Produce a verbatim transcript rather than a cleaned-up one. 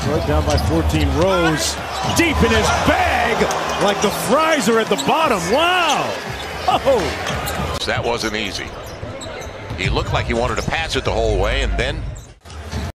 Detroit down by fourteen. Rose deep in his bag like the fries are at the bottom. Wow. Oh. That wasn't easy. He looked like he wanted to pass it the whole way, and then